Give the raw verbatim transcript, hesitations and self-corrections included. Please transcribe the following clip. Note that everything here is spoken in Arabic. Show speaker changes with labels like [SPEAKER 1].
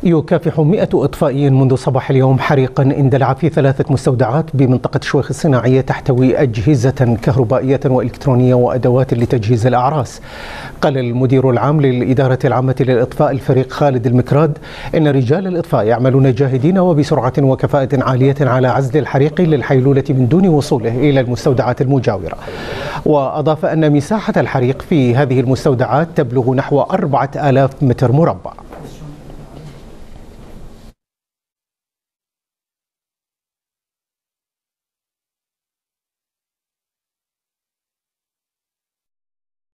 [SPEAKER 1] يكافح مئة إطفائي منذ صباح اليوم حريقا اندلع في ثلاثة مستودعات بمنطقة شويخ الصناعية تحتوي أجهزة كهربائية وإلكترونية وأدوات لتجهيز الأعراس. قال المدير العام للإدارة العامة للإطفاء الفريق خالد المكراد إن رجال الإطفاء يعملون جاهدين وبسرعة وكفاءة عالية على عزل الحريق للحيلولة من دون وصوله إلى المستودعات المجاورة. وأضاف أن مساحة الحريق في هذه المستودعات تبلغ نحو أربعة آلاف متر مربع.